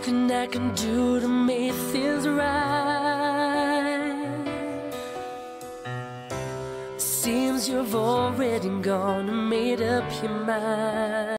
nothing I can do to make things right. Seems you've already gone and made up your mind.